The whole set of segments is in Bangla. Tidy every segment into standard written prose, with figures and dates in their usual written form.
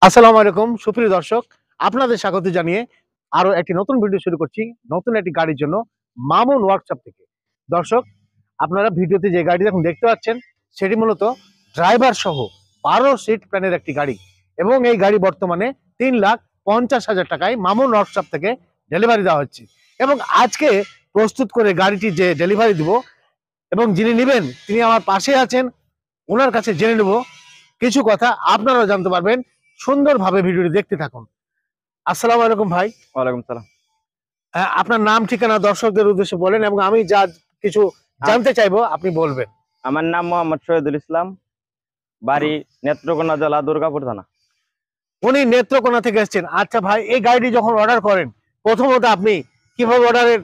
আসসালামু আলাইকুম সুপ্রিয় দর্শক, আপনাদের স্বাগত জানিয়ে আরো একটি নতুন ভিডিও শুরু করছি নতুন একটি গাড়ির জন্য মামুন ওয়ার্কশপ থেকে। দর্শক, আপনারা ভিডিওতে যে গাড়ি এখন দেখতে পাচ্ছেন সেটি মূলত ড্রাইভার সহ 12 সিট প্ল্যানের একটি গাড়ি এবং এই গাড়ি বর্তমানে 3,50,000 টাকায় মামুন ওয়ার্কশপ থেকে ডেলিভারি দেওয়া হচ্ছে। এবং আজকে প্রস্তুত করে গাড়িটি যে ডেলিভারি দিব এবং যিনি নেবেন তিনি আমার পাশে আছেন, ওনার কাছে জেনে নেব কিছু কথা, আপনারাও জানতে পারবেন। সুন্দরভাবে ভিডিওটি দেখতে থাকুন। আসসালামু আলাইকুম ভাই। ওয়ালাইকুম সালাম। আপনার নাম ঠিকানা দর্শকদের উদ্দেশ্যে বলেন এবং আমি যা কিছু জানতে চাইবো আপনি বলবেন। আমার নাম মোহাম্মদ শহীদুল ইসলাম, বাড়ি নেত্রকোনা জেলা, দুর্গাপুর থানা। উনি নেত্রকোনা থেকে এসেছেন। আচ্ছা ভাই, এই গাড়িটি যখন অর্ডার করেন প্রথমত আপনি কিভাবে অর্ডারের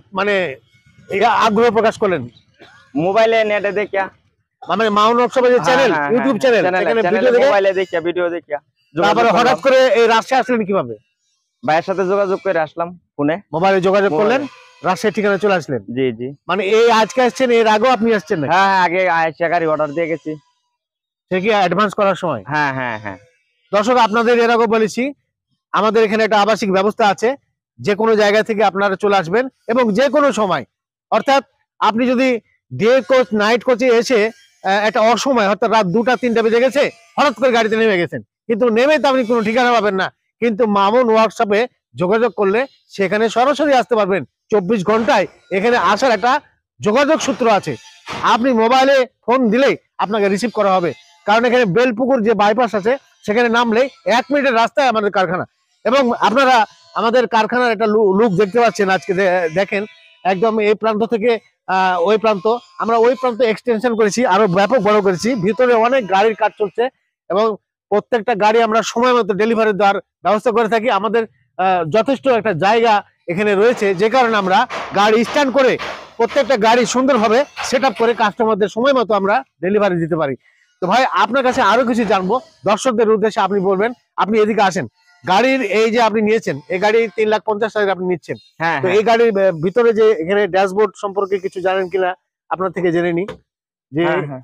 আগ্রহ প্রকাশ করলেন? মোবাইলে নেটে দেখিয়া, মানে মামুন ওয়ার্কশপের যে চ্যানেল, ইউটিউব চ্যানেল, সেখানে ভিডিও দেখে মোবাইলে দেখিয়া, ভিডিও দেখিয়া তারপরে হঠাৎ করে এই রাজশাহী আসলেন কিভাবে? ভাইয়ের সাথে যোগাযোগ করে আসলাম ফোনে, মোবাইলে যোগাযোগ করলেন, রাজশাহী ঠিকানা চলে আসলেন। জি জি। মানে এই আজকে আসছেন, এর আগেও আপনি আসছেন না? হ্যাঁ, আগে আয়েশা গাড়ি অর্ডার দিয়ে গেছি। সে কি অ্যাডভান্স করার সময়? হ্যাঁ হ্যাঁ হ্যাঁ। দর্শক, আপনাদের এর আগে বলেছি আমাদের এখানে একটা আবাসিক ব্যবস্থা আছে, যে কোনো জায়গা থেকে আপনারা চলে আসবেন এবং যে কোনো সময়, অর্থাৎ আপনি যদি ডে কোচ নাইট কোচে এসে একটা অসময় অর্থাৎ রাত 2টা-3টা বেজে গেছে, হঠাৎ করে গাড়িতে নেমে গেছেন, কিন্তু নেমে তো আপনি কোনো ঠিকানা পাবেন না। কিন্তু মামুন ওয়ার্কশপে যোগাযোগ করলে সেখানে সরাসরি আসতে পারবেন। 24 ঘন্টায় এখানে আসার একটা যোগাযোগ সূত্র আছে। আপনি মোবাইলে ফোন দিলেই আপনাকে রিসিভ করা হবে, কারণ এখানে বেলপুকুর যে বাইপাস আছে সেখানে নামলেই 1 মিনিটের রাস্তায় আমাদের কারখানা। এবং আপনারা আমাদের কারখানার একটা লুক দেখতে পাচ্ছেন। আজকে দেখেন একদম এই প্রান্ত থেকে ওই প্রান্ত, আমরা ওই প্রান্ত এক্সটেনশন করেছি, আরো ব্যাপক বড় করেছি। ভিতরে অনেক গাড়ির কাজ চলছে এবং প্রত্যেকটা গাড়ি আমরা সময় মতো ডেলিভারি দেওয়ার ব্যবস্থা করে থাকি। আমাদের যথেষ্ট একটা জায়গা এখানে রয়েছে, যে কারণে আমরা গাড়ি স্ট্যান্ড করে প্রত্যেকটা গাড়ি সুন্দরভাবে সেট আপ করে কাস্টমারদের সময় মতো আমরা ডেলিভারি দিতে পারি। তো ভাই, আপনার কাছে আরো কিছু জানবো দর্শকদের উদ্দেশ্যে, আপনি বলবেন। আপনি এদিকে আসেন। গাড়ির এই যে আপনি নিয়েছেন, এই গাড়ি 3,50,000 আপনি নিচ্ছেন, তো এই গাড়ির ভিতরে যে এখানে ড্যাশবোর্ড সম্পর্কে কিছু জানেন কিনা আপনার থেকে জেনে নি যে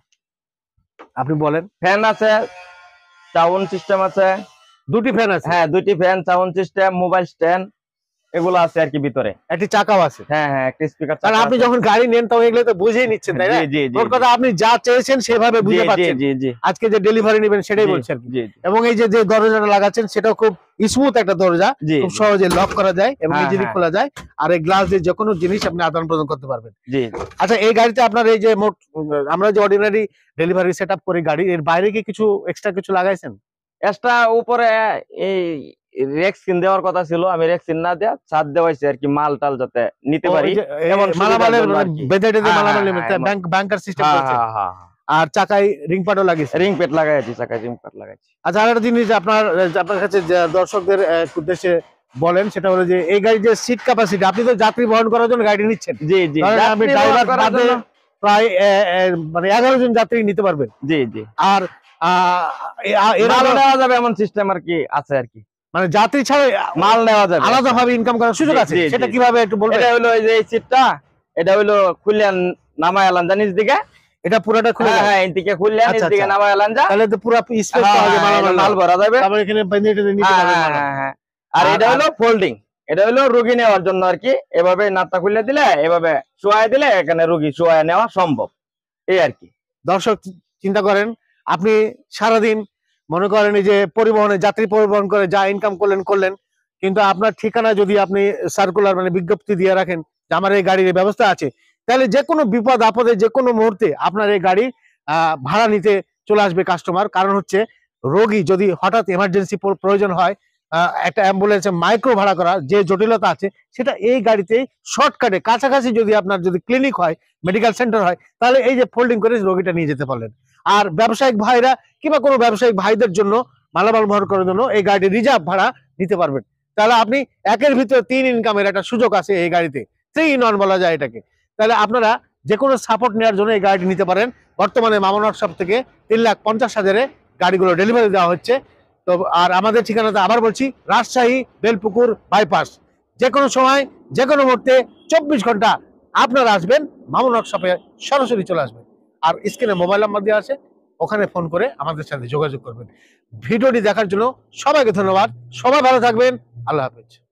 আপনি বলেন। ফ্যান আছে, সাউন্ড সিস্টেম আছে, 2টি ফ্যান আছে। হ্যাঁ 2টি fan, sound system, mobile stand, এগুলো আছে আর কি ভিতরে। একটি চাকাও আছে। হ্যাঁ হ্যাঁ, একটা স্পিকার। কারণ আপনি যখন গাড়ি নেন তখন এগুলো তো বুঝেই নিচ্ছেন, তাই না? ওর কথা আপনি যা চেয়েছেন সেভাবে বুঝে পাচ্ছেন। জি জি। আজকে যে ডেলিভারি নেবেন সেটাই বলছেন। এবং এই যে দরজাটা লাগাচ্ছেন সেটাও খুব স্মুথ একটা দরজা, খুব সহজে লক করা যায় এবং ইজিলি খোলা যায়। আর এই গ্লাস দিয়ে যে কোনো জিনিস আপনি আদান প্রদান করতে পারবেন। জি। আচ্ছা, এই গাড়িতে আপনার এই যে আমরা যে অর্ডিনারি ডেলিভারি সেটআপ করি গাড়ি, এর বাইরে কি কিছু এক্সট্রা কিছু লাগাইছেন? এক্সট্রা উপরে এই রেক্সিন দেওয়ার কথা ছিল, আমি রেক্সিন না দেয়া ছাদ দেওয়াইছি আর কি, মাল টাল যাতে নিতে পারি এবং মালামালের বেঁধে মালামাল ব্যাংকার সিস্টেম করছে। আর চাকায় রিং প্যাডও লাগিয়েছে? রিং প্যাড লাগাইছি, চাকায় রিং প্যাড লাগাইছি। আচ্ছা, আরেকটা জিনিস আপনার কাছে দর্শকদের উদ্দেশ্যে বলেন, সেটা হলো যে এই গাড়ির যে সিট ক্যাপাসিটি, আপনি তো যাত্রী বহন করার জন্য গাড়ি নিচ্ছেন। জি জি। আপনি ড্রাইভার বাদে প্রায় মানে 11 জন যাত্রী নিতে পারবেন। জি জি। আর এরা নেওয়া যাবে এমন সিস্টেম আর কি আছে আর কি, মানে যাত্রী ছাড়া মাল নেওয়া যাবে, আলাদাভাবে ইনকাম করার সুযোগ আছে। সেটা কিভাবে একটু বলবেন? এটা হলো এই যে এই সিটটা, এটা হলো খুললেন নামায় আলান জানিস দিকে, এটা পুরোটা খুলে, হ্যাঁ এদিকে খুললেন, এদিকে নামায় আলান যা, তাহলে তো পুরো স্পেস পাওয়া যাবে, মাল ভরা যাবে। তারপর এখানে বেঁধে নিতে পারবেন। হ্যাঁ। আর এটা হলো ফোল্ডিং, এটা হলো রোগী নেওয়ার জন্য আর কি। এভাবে নাটটা খুলে দিলে, এভাবে শোয়ায় দিলে এখানে রোগী শোয়ায় নেওয়া সম্ভব, এই আর কি। দর্শক, চিন্তা করেন আপনি সারাদিন মনে করেন এই যে পরিবহনে যাত্রী পরিবহন করে যা ইনকাম করলেন, কিন্তু আপনার ঠিকানা যদি আপনি সার্কুলার মানে বিজ্ঞপ্তি দিয়ে রাখেন যে আমার এই গাড়ির ব্যবস্থা আছে, তাহলে যে কোনো বিপদ আপদে যে কোনো মুহূর্তে আপনার এই গাড়ি ভাড়া নিতে চলে আসবে কাস্টমার। কারণ হচ্ছে রোগী যদি হঠাৎ এমার্জেন্সি প্রয়োজন হয়, একটা অ্যাম্বুলেন্সে মাইক্রো ভাড়া করা যে জটিলতা আছে, সেটা এই গাড়িতে শর্টকাটে কাছাকাছি যদি আপনার যদি ক্লিনিক হয়, মেডিকেল সেন্টার হয়, তাহলে এই যে ফোল্ডিং করে রোগীটা নিয়ে যেতে পারলেন। আর ব্যবসায়িক ভাইরা কিংবা কোনো ব্যবসায়িক ভাইদের জন্য মালামাল বহন করার জন্য এই গাড়িটি রিজার্ভ ভাড়া নিতে পারবেন। তাহলে আপনি একের ভিতরে 3 ইনকামের একটা সুযোগ আছে এই গাড়িতে, 3 in 1 বলা যায় এটাকে। তাহলে আপনারা যে কোনো সাপোর্ট নেওয়ার জন্য এই গাড়িটি নিতে পারেন। বর্তমানে মামুন ওয়ার্কশপ থেকে 3,50,000-এ গাড়িগুলো ডেলিভারি দেওয়া হচ্ছে। তো আর আমাদের ঠিকানাটা আবার বলছি, রাজশাহী বেলপুকুর বাইপাস। যে কোনো সময় যে কোনো মুহূর্তে 24 ঘন্টা আপনারা আসবেন মামুন ওয়ার্কশপে, সরাসরি চলে আসবেন। আর স্ক্রিনে মোবাইল নাম্বার দেওয়া আছে, ওখানে ফোন করে আমাদের সাথে যোগাযোগ করবেন। ভিডিওটি দেখার জন্য সবাইকে ধন্যবাদ। সবাই ভালো থাকবেন। আল্লাহ হাফেজ।